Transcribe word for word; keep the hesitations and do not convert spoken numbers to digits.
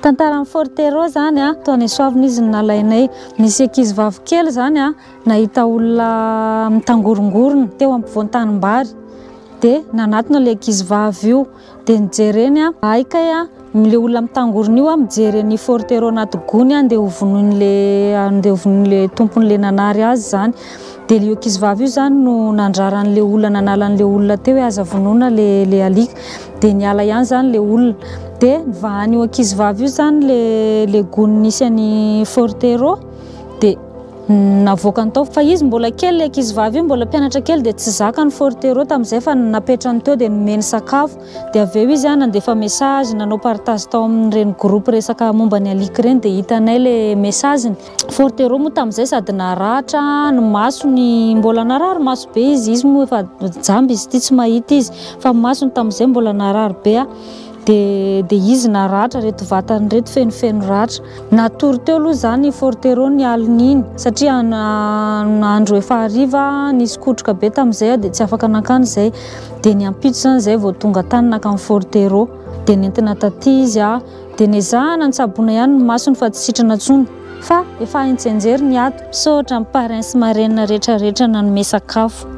Tantaran'ny Forterot zany a, tao Soavina izy nalainay. Nisy ankizy vavy kely zany a, nahita olona mitangorongorona teo ampovoan tanimbary. De nanatona le ankizy vavy io, de nijereny a, aikay a, le olona mitangorona io a mijery ny Forterot anaty gony a, andeha hovonoin'le andeha hovonoin'le tompon'le nanary azy zany. De io ankizy vavy io zany no nandraran'le olona nanalan'le olona teo hoe aza vonoina le le alika. De niala ihany zany le olona. De nivahan'io ankizy vavy io zany le le gony nisy an'ny Forterot. De navoakany tao fa izy mbola kely le ankizy vavy io, mbola mpianatra kely, de tsy zakany Forterot tam'izay fa napetrany teo de nomeny sakafo. De aveo izy a nandefa message, nanao partage tao amin'ireny groupe resaka momba ny alika reny, de hitanay le messageny. Forterot moa tam'izay sady naratra ny masony, mbola narary maso be izy, izy moa efa jamby izy ty tsy mahita izy, fa masony tam'izay mbola narary be a. De, de izy naratra, reto vatany reto fenofeno ratra. Natory teo aloha zany Forterot ny alin'iny satria andro efa hariva nisy kotroka be tam'izay de tsy afaka nakany zay. De niampito zany zay vao tonga tany nakany Forterot. De nentina taty izy a, de nezahana nitsabona ihany ny masony fa tsy sitrana tsony. Fa efa intsenjery ny ato, misaotra ny parrain sy marraine rehetra rehetra nanome sakafo.